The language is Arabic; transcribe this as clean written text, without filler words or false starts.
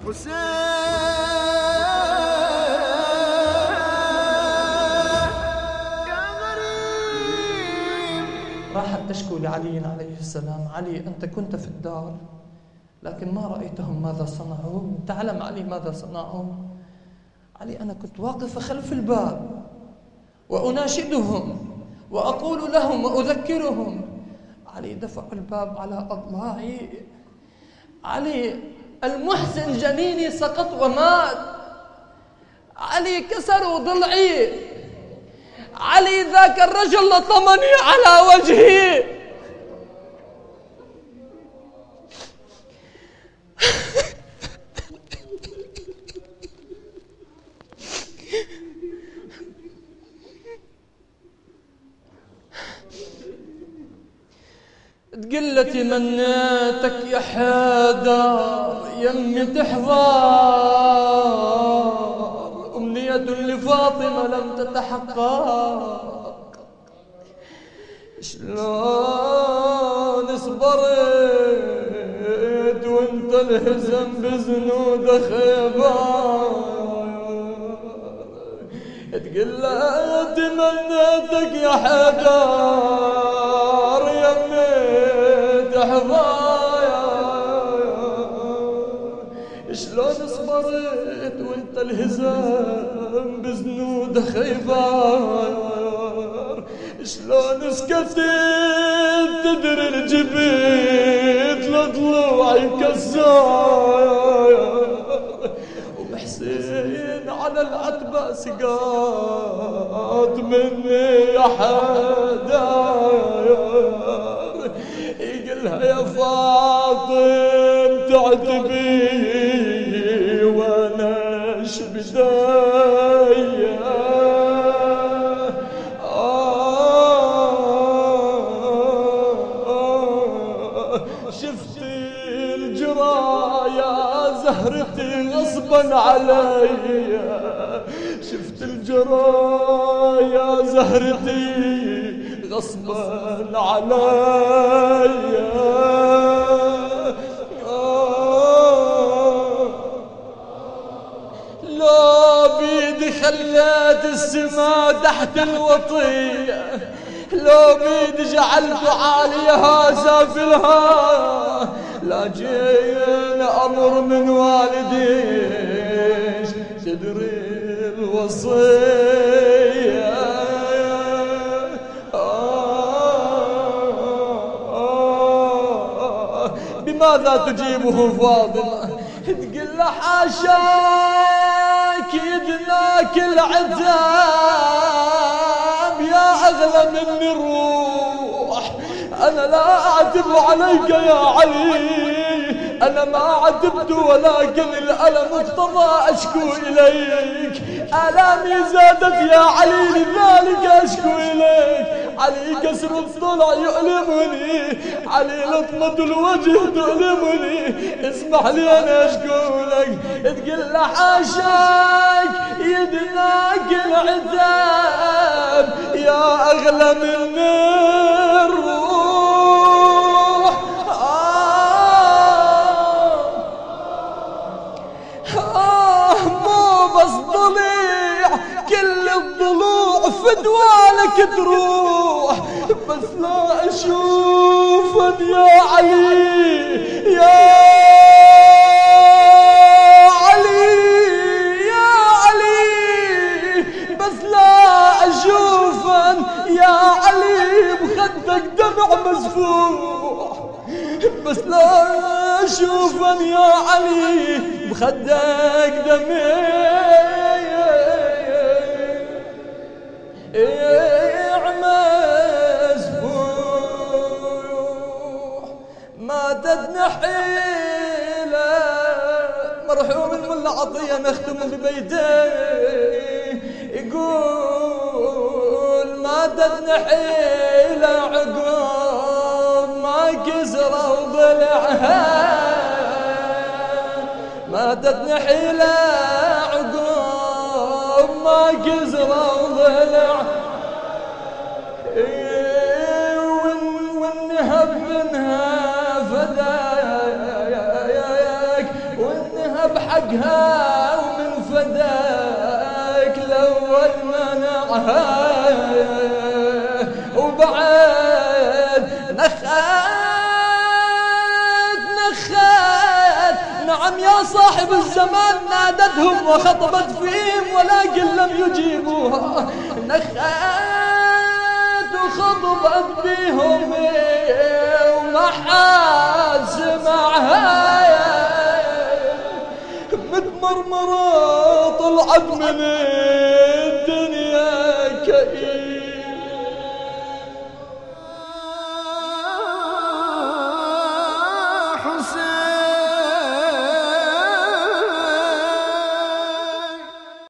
راحت تشكو لعلي عليه السلام: علي أنت كنت في الدار لكن ما رأيتهم ماذا صنعوا، تعلم علي ماذا صنعوا؟ علي أنا كنت واقفة خلف الباب وأناشدهم وأقول لهم وأذكرهم. علي دفع الباب على أضلاعي. علي المحسن جنيني سقط ومات. علي كسروا ضلعي. علي ذاك الرجل لطمني على وجهي. تقلتي منيتك يا حيدر يمي تحضر، أمنية لفاطمة لم تتحقق. شلون صبرت وانت الهزم بزنود خيبر، تقلتي منيتك يا حيدر يمي شلون صبرت وانت الهزام بزنود خيبر، شلون سكتت تدري الجبيت لضلوعي كسار، وبحسين على العتبة سقاط مني يا حيدر، يقلها يا فاطم تعتبي وانا شبدايا، شفتي الجرايا زهرتي غصبا عليا، شفت الجرايا زهرتي غصبا عليا، لو بيدي خليت السما تحت الوطية، لو بيدي جعلت عاليها سافلها، لاجين أمر من والديش تدري الوصية، بماذا تجيبه فاطمة؟ تقول له حاشاك يدناك العتاب يا أغلى مني الروح، أنا لا أعتب عليك يا علي، أنا ما عتبت ولكن الألم اقتضى أشكو إليك، آلامي زادت يا علي لذلك أشكو إليك، علي كسر الضلع يؤلمني، علي لطمة الوجه تؤلمني، اسمح لي أنا أشكو لك. تقول له حاشاك يدناك العتاب يا أغلى من الروح، مو بس ضليع كل الضلوع فدوالك تروح، بس لا أشوفك يا علي يا علي يا علي، بس لا أشوفك يا علي بخدك دمع مسفوح، بس لا أشوفك يا علي بخدك دمع مسفوح، ماتت نحيلة مرحوم الملا عطية نختم ببيته، يقول ماتت نحيلة عقب ما كسروا ضلعها، ماتت نحيلة عقب ما كسروا ضلعها، والنهب منها فداك، والنهب حق حقها ومن فداك الأول منعها وبعد نخات نعم يا صاحب الزمان نادتهم وخطبت فيهم ولكن لم يجيبوها نخات وخطبت بهم وما حد سمعها متمرمرة طلعت من الدنيا كئيبة